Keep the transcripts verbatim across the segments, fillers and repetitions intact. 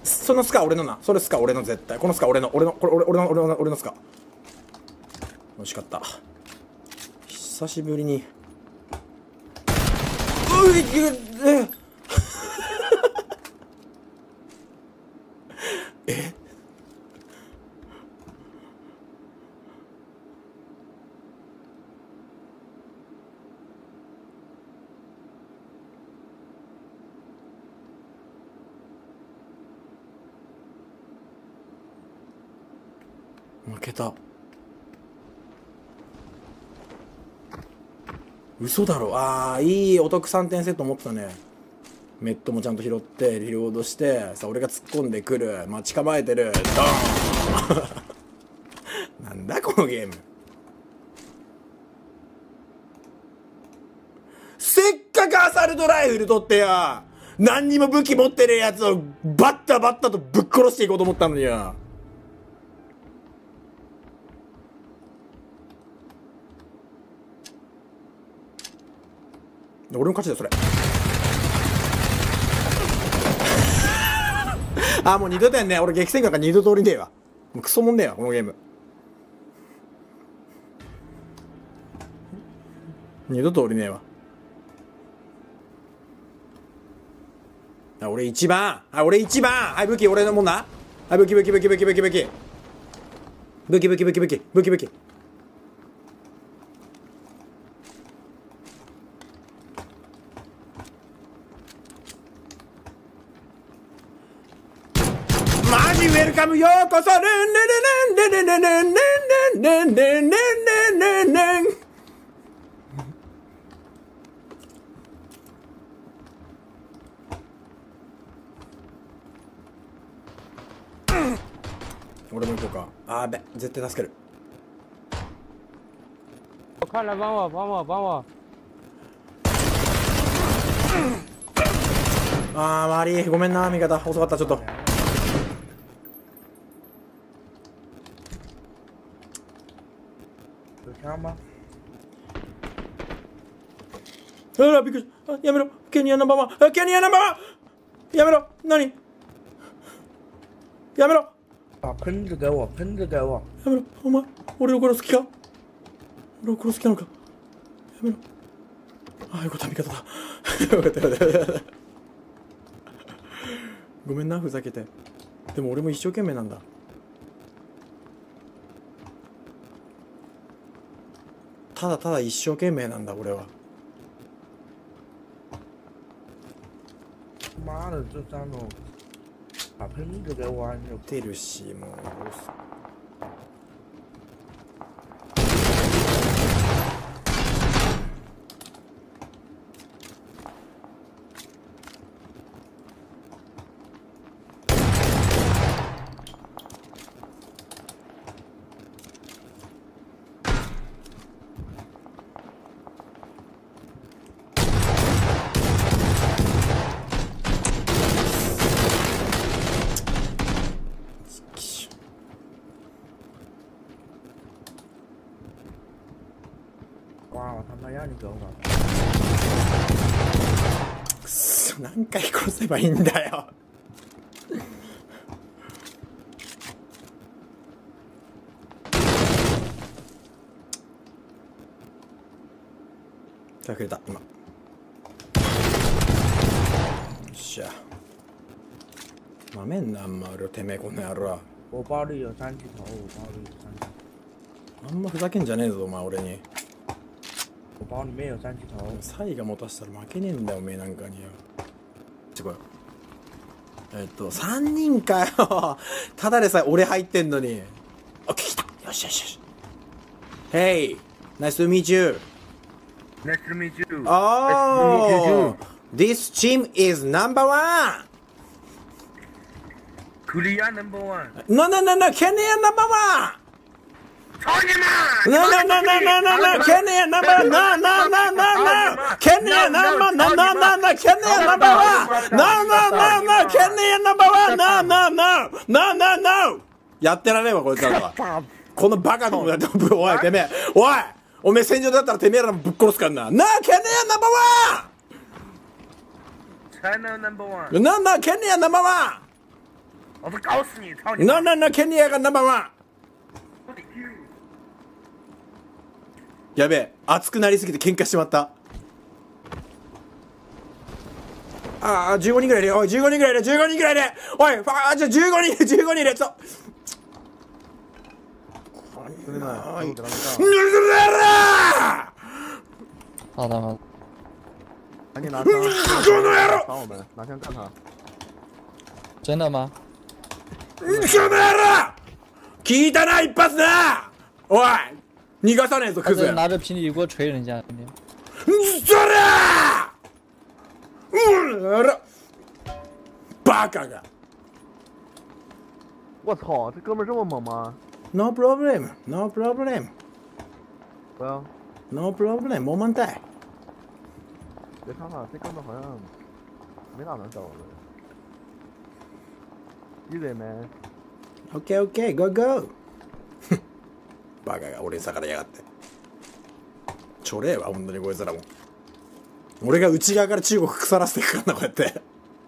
そのスカ俺のな。それスカ俺の絶対。このスカ俺の。俺の、これ俺俺の、俺の、俺のスカ。惜しかった。久しぶりに。ういええ負けた。嘘だろ。ああ、いいお得さんてんセット持ってたね。メットもちゃんと拾ってリロードしてさ、俺が突っ込んでくる、待ち構えてる、ドーンなんだこのゲーム。せっかくアサルトライフル取ってや、何にも武器持ってるやつをバッタバッタとぶっ殺していこうと思ったのにや。俺の勝ちだよそれ。あ、もう二度とやんね。俺激戦区なんか二度と降りねえわ。もうクソもんねえわこのゲーム。二度と降りねえわ。あ、俺一番。あ、俺一番。はい、武器俺のもんな。はい、武器武器武器武器武器武器武器武器武器武器武器武器。マジウェルカムようこそ。ルンルルルンルルルルンルンルンルンルンルンルンルンルン。俺も行こうか。あーべ、絶対助ける。 快来帮我帮我帮我。 あー悪い、ごめんな味方、遅かった。ちょっと有枪吗？ あらびっくりした。あ、やめろ。ケニアナンバーワン。あ、ケニアナンバーワン。やめろ。何？やめろ。 把喷子给我，喷子给我。 やめろ。お前、俺を殺す気か？俺を殺す気なのか？やめろ。あ、よかった、味方だ。よかった、よかった、よかった。ごめんな、ふざけて。でも俺も一生懸命なんだ。ただただ一生懸命なんだ、俺は。 妈的，这张哦，把喷子给我，你有出るし、もう。 哇，我他妈让你给我搞。 くそ、何回殺せばいいんだよ。さあくれた今。よっしゃ。なめんなあんま俺をてめえこの野郎。 我包里有三级头，我包里有三级头。 あんまふざけんじゃねえぞお前俺に。 我包里面有三级头。 サイが持たせたら負けねえんだよおめえなんかによ。ちょこよ。えっとさんにんかよ。ただでさえ俺入ってんのに。オッケー来た。よしよしよし。Hey, nice to meet you. Nice to meet you. Oh, this team is number one. Korea number one. No, no, no, no, Kenya number one. No, no, no, no, no, no, no, Kenya number, no, no, no, no, no, Kenya number, no, no, no, no, Kenya number one. No, no, no, no, Kenya number one. No, no, no, no, no, no. やってられんわこいつらは。このバカどもだって、おいてめえ、おい、おめえ戦場だったらてめえらもぶっ殺すからな。なあ、Kenya number one. China number one. No, no, Kenya number one. 老子搞死你！操你！ No no no ケニアがナンバーワン。やべえ、熱くなりすぎて喧嘩しちまった。ああ、じゅうごにんぐらいいる。おい、じゅうごにんぐらいいる。じゅうごにんぐらいいる。おい、あ、じゃあじゅうごにんいる。じゅうごにんいる。ちょっと。 兄弟们，我给他们ぬるぬる好的好的。 赶紧拿枪！ この野郎！ 打我们，拿枪干他！ 真的吗？ この野郎！聞いたな、一発な！おい！逃がさねえぞ、クズ！ 他这拿着平底锅捶人家，兄弟。 そりゃ！うら！バカが！ 我操，这哥们儿这么猛吗？ No problem, no problem, 不要， no problem，没问题。 别看了，这哥们儿好像没打算找我们。Easy man。 OK OK go go。バカが俺に逆らいやがって。ちょれえわ本当にこいつらも。俺が内側から中国腐らせていくからなこうやって。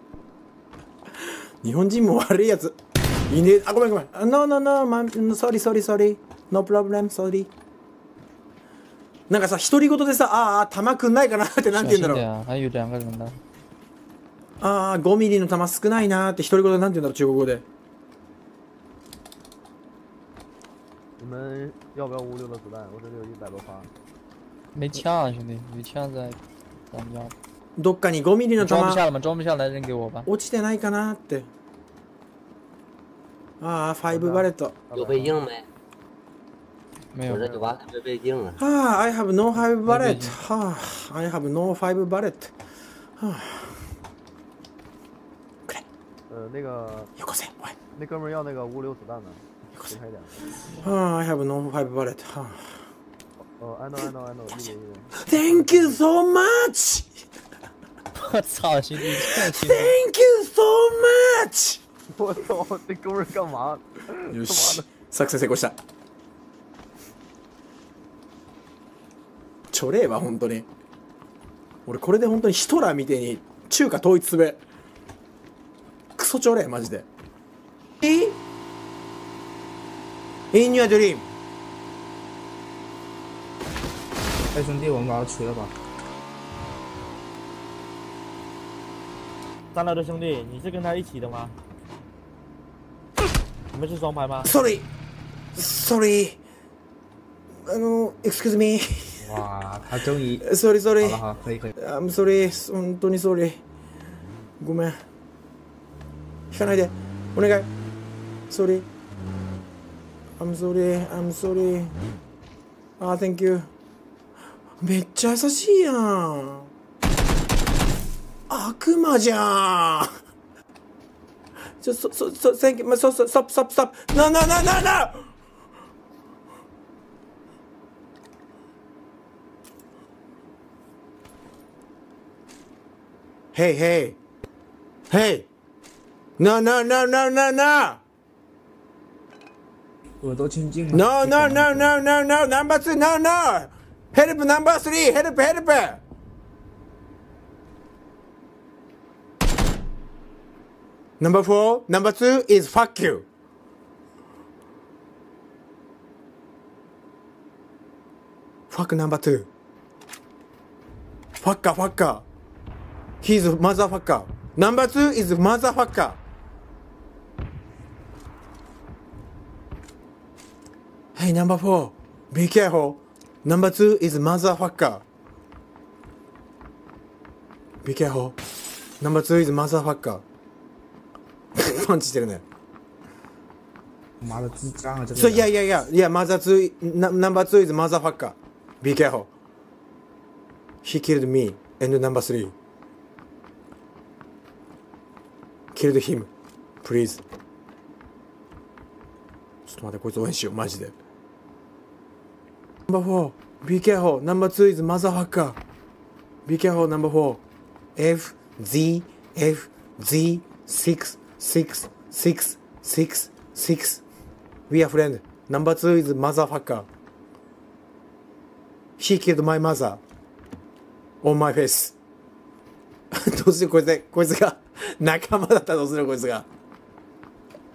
日本人も悪いやつ。いいね。あ、ごめんごめん。No no no, man, sorry sorry sorry, no problem, sorry。なんかさ、独り言でさ、ああ、弾くんないかなってなんて言うんだろう。 啊，还有两个人呢。 ああ、ごミリの弾少ないなーって独り言でなんて言うんだろう、中国語で。 你们要不要五六的子弹？我这里有一百多发。 没枪啊，兄弟，有枪在咱们家。 どっかにごミリの弾装不下了吗？装不下来扔给我吧。 落ちてないかなって。ああ、ファイブバレット。 有背镜没？ 没有我。这就完没背镜啊。 はあ、I have no five bullet。はあ、I have no five bullet。はあ。くれ。 呃，那个よこせ、おい。 那哥们儿要那个五六子弹呢，给他一点。 はあ、I have no five bullet。はあ。 哦 ，I know I know I know，一点一点。 Thank you so much。 我操，兄弟，太兄弟。 Thank you so much。 我操，这哥们儿干嘛？ よし、作戦成功した。ちょれえわ本当に。俺これで本当にヒトラーみてえに中華統一すべ。クソちょれえマジで。いい In your dream。 哎，兄弟，我们把他锤了吧！ 三楼的兄弟，你是跟他一起的吗？你们是双排吗 Sorry Sorry あの Excuse me 哇，他终于 Sorry 好 Sorry 了，好，可以可以。 I'm sorry 本当に Sorry ごめん引かないでお願い Sorry I'm sorry I'm sorry あー Thank you めっちゃ優しいやん悪魔じゃんそ、そ、そ、そ、Thank you そ、そ、Stop Stop Stop No No No No No Hey Hey Hey No No No No No No 我都清静了。 No No No No No No Number two No No Help Number three Help Help Number four Number two is fuck you Fuck number two Fucker fucker He's a motherfucker Number two is motherfucker Hey number four Be careful Number two is motherfucker Be careful Number two is motherfucker パンチしてるね妈的智障啊！这个 So 人。 yeah yeah yeah yeah Mother two Number two is motherfucker Be careful He killed me and number three Killed him Please ちょっと待ってこいつ応援しようマジで Number four Be careful Number two is motherfucker Be careful number four F Z F Z six six six six six We are friends Number two is motherfucker He killed my mother On my face どうしようこいつこいつが仲間だったらどうするこいつが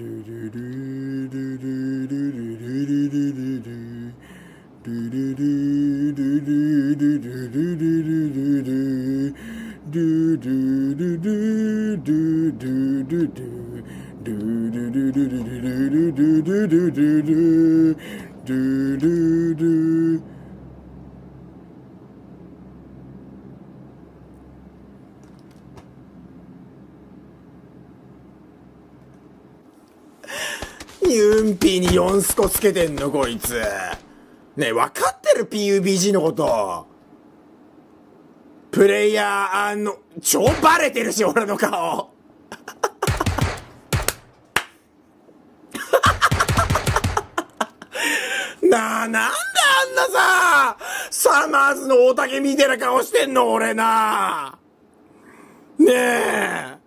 ユンピーによんスコつけてんのこいつ。ねえ、分かってる ピーユービージー のこと。プレイヤー、あの、超バレてるし、俺の顔。なあ、なんであんなさ、サマーズの大竹みてえな顔してんの、俺な。ねえ。